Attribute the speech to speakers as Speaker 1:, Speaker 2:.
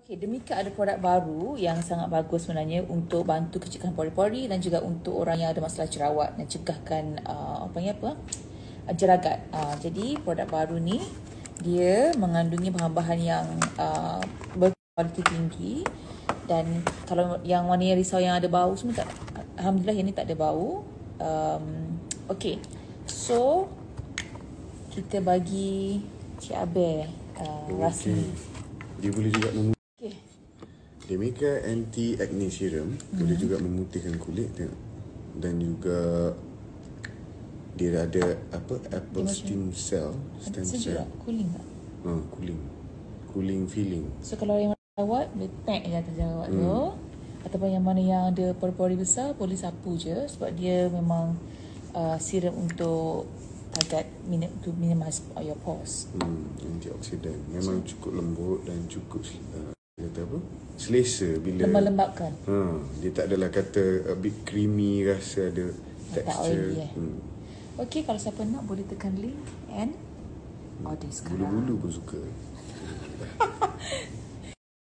Speaker 1: Okay, Demica ada produk baru yang sangat bagus sebenarnya untuk bantu kecilkan pori-pori dan juga untuk orang yang ada masalah jerawat dan cegahkan jeragat. Jadi produk baru ni dia mengandungi bahan-bahan yang berkualiti tinggi, dan kalau yang mana yang risau yang ada bau semua tak, alhamdulillah yang ni tak ada bau. Okay, so kita bagi Cik Abel rasmi.
Speaker 2: Dia boleh juga
Speaker 1: Okay.
Speaker 2: Demica anti-acne serum boleh juga memutihkan kulit dan juga dia ada apple stem cell.
Speaker 1: Cooling tak?
Speaker 2: Cooling feeling.
Speaker 1: So kalau yang jerawat, dia tag je atas jerawat tu. Ataupun yang mana yang ada pori-pori besar, boleh sapu je, sebab dia memang serum untuk target minimize your pores.
Speaker 2: Antioksidan. Memang cukup lembut dan cukup selesa bila
Speaker 1: lembab-lembabkan.
Speaker 2: Dia tak adalah kata a bit creamy, rasa ada texture.
Speaker 1: Okay, kalau siapa nak boleh tekan link and order sekarang.
Speaker 2: Bulu-bulu pun suka.